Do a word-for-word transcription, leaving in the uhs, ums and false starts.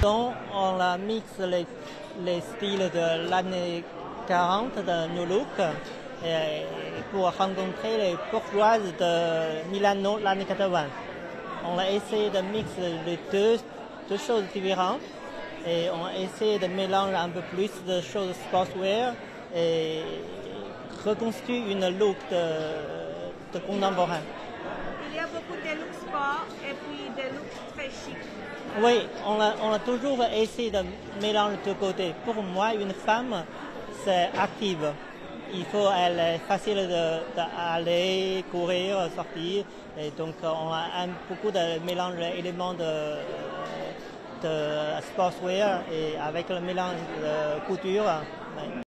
Donc, on a mixé les, les styles de l'année quarante de nos looks et pour rencontrer les bourgeoises de Milano l'année quatre-vingts. On a essayé de mixer les deux, deux choses différentes et on a essayé de mélanger un peu plus de choses sportswear et reconstruire une look de, de contemporain. Il y a beaucoup de looks sport et puis des looks très chic. Oui, on a, on a toujours essayé de mélanger de côtés. Pour moi, une femme, c'est active. Il faut, elle est facile d'aller, courir, sortir. Et donc, on a un, beaucoup de mélange d'éléments de, de sportswear et avec le mélange de couture.